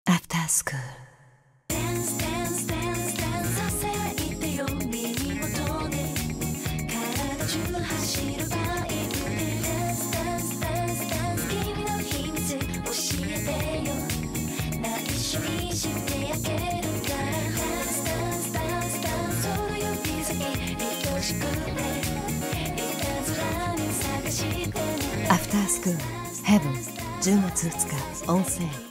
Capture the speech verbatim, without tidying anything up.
Afterschool。Afterschool Heaven じゅうがつふつか音声